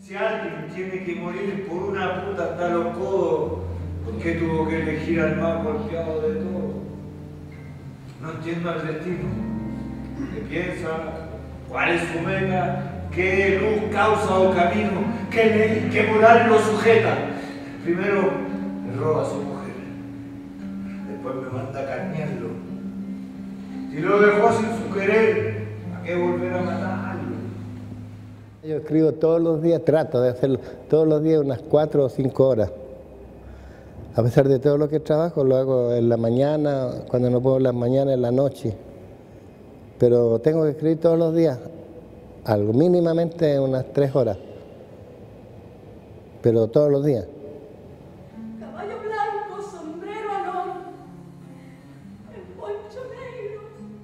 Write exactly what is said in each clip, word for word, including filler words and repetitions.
Si alguien tiene que morir por una puta hasta los codos, ¿por qué tuvo que elegir al más golpeado de todos? No entiendo el destino. ¿Qué piensa? ¿Cuál es su meta? ¿Qué luz, causa o camino? ¿Qué ley, qué moral lo sujeta? Primero le roba a su mujer, después me manda a carnearlo. Si lo dejó sin su querer, ¿a qué volver a matarlo? Yo escribo todos los días, trato de hacerlo todos los días unas cuatro o cinco horas. A pesar de todo lo que trabajo, lo hago en la mañana, cuando no puedo en las mañanas, en la noche. Pero tengo que escribir todos los días, algo mínimamente unas tres horas. Pero todos los días. Caballo blanco, sombrero alón, el poncho negro.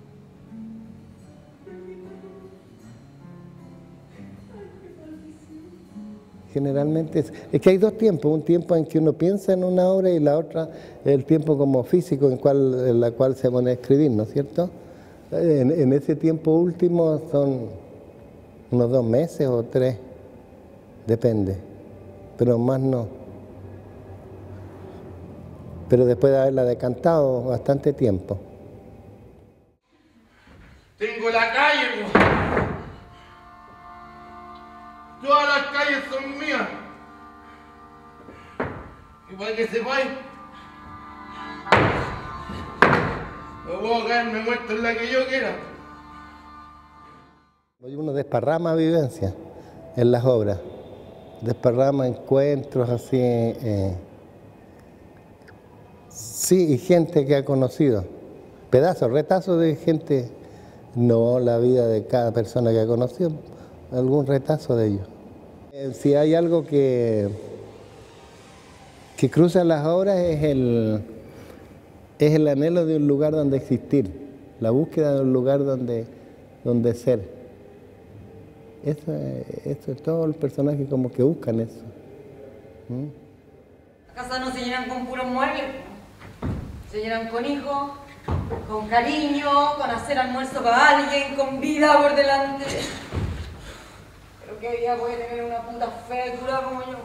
Generalmente es, es que hay dos tiempos, un tiempo en que uno piensa en una obra y la otra el tiempo como físico en, cual, en la cual se pone a escribir, ¿no es cierto? En, en ese tiempo último son unos dos meses o tres, depende, pero más no. Pero después de haberla decantado bastante tiempo. Tengo la calle, po. Todas las calles son mías. Igual que sepáis, no puedo caerme muerto en la que yo quiera. Uno desparrama vivencia en las obras, desparrama encuentros así, eh, sí, y gente que ha conocido, pedazos, retazos de gente, no la vida de cada persona que ha conocido, algún retazo de ellos. Eh, si hay algo que, que cruza las obras es el, es el anhelo de un lugar donde existir, la búsqueda de un lugar donde, donde ser. Eso es, eso es todo el personaje como que buscan eso. ¿Mm? Las casas no se llenan con puros muebles, se llenan con hijos, con cariño, con hacer almuerzo para alguien, con vida por delante. Pero qué vida puede tener una puta fea y dura como yo.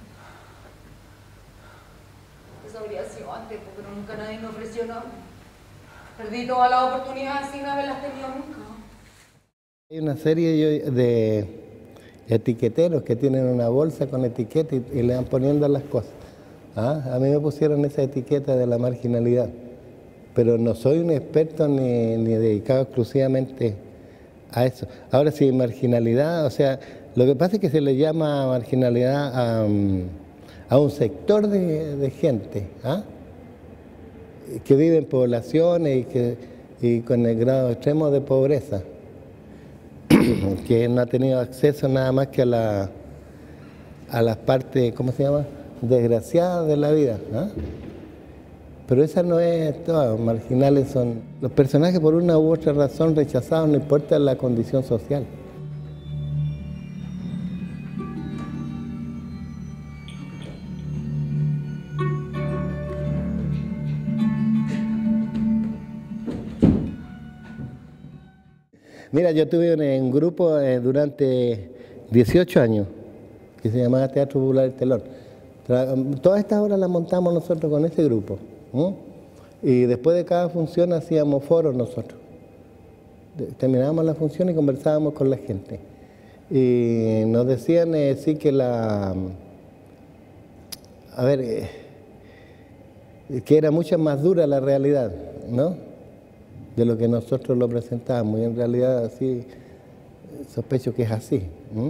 Eso habría sido antes, pero nunca nadie me ofreció nada. Perdí todas las oportunidades sin haberlas tenido nunca. Hay una serie de etiqueteros que tienen una bolsa con etiqueta y, y le van poniendo las cosas. ¿Ah? A mí me pusieron esa etiqueta de la marginalidad, pero no soy un experto ni, ni dedicado exclusivamente a eso. Ahora sí, marginalidad, o sea, lo que pasa es que se le llama marginalidad a, a un sector de, de gente, ¿ah? que vive en poblaciones y, que, y con el grado extremo de pobreza, que no ha tenido acceso nada más que a, la, a las partes, ¿cómo se llama?, desgraciadas de la vida, ¿no? Pero esa no es todo, marginales son los personajes por una u otra razón rechazados, no importa la condición social. Mira, yo tuve un grupo eh, durante dieciocho años que se llamaba Teatro Popular El Telón. Tra- Todas estas obras las montamos nosotros con ese grupo. ¿Mm? Y después de cada función hacíamos foros nosotros. De- Terminábamos la función y conversábamos con la gente. Y nos decían eh, sí que la... A ver, eh, que era mucho más dura la realidad, ¿no?, de lo que nosotros lo presentábamos, y en realidad así, sospecho que es así. ¿Mm?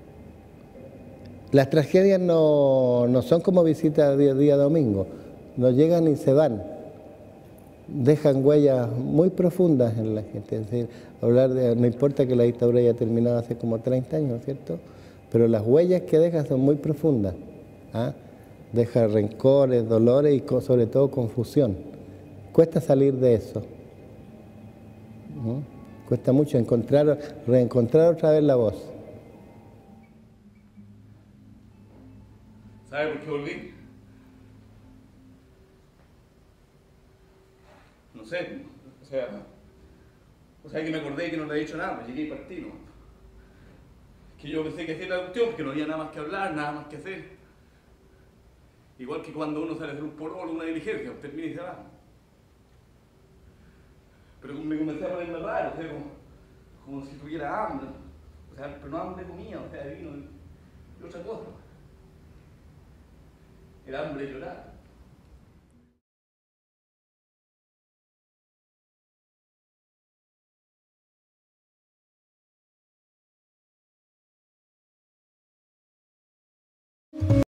Las tragedias no, no son como visitas día, día domingo, no llegan y se van, dejan huellas muy profundas en la gente. Es decir, hablar de, no importa que la dictadura haya terminado hace como treinta años, ¿cierto?, pero las huellas que deja son muy profundas. ¿Ah? Deja rencores, dolores y sobre todo confusión. Cuesta salir de eso. ¿No? Cuesta mucho encontrar, reencontrar otra vez la voz. ¿Sabe por qué volví? No sé, o sea, o sea que me acordé que no le he dicho nada, pues llegué y partí, ¿no? que yo pensé que hacía la cuestión, porque no había nada más que hablar, nada más que hacer. Igual que cuando uno sale a hacer un porolo, una diligencia, termina y se va. Pero me comencé a ponerme raro, o sea, como, como si tuviera hambre. O sea, pero no hambre de comida, o sea, de vino y otra cosa. Era hambre de llorar.